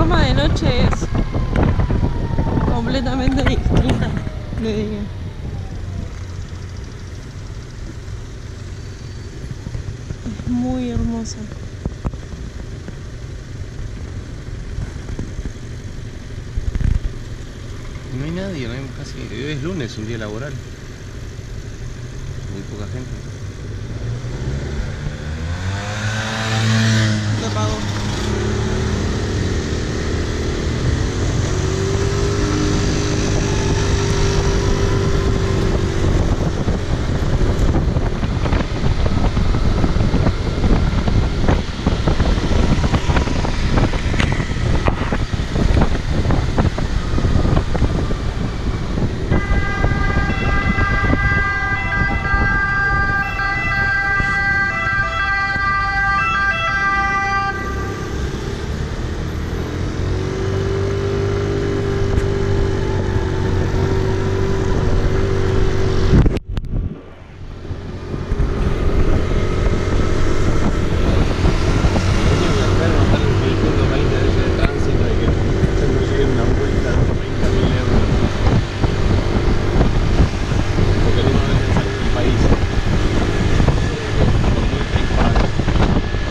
Roma de noche es completamente distinta de día. Es muy hermosa. No hay nadie, no hay casi. Es lunes, un día laboral. Muy poca gente.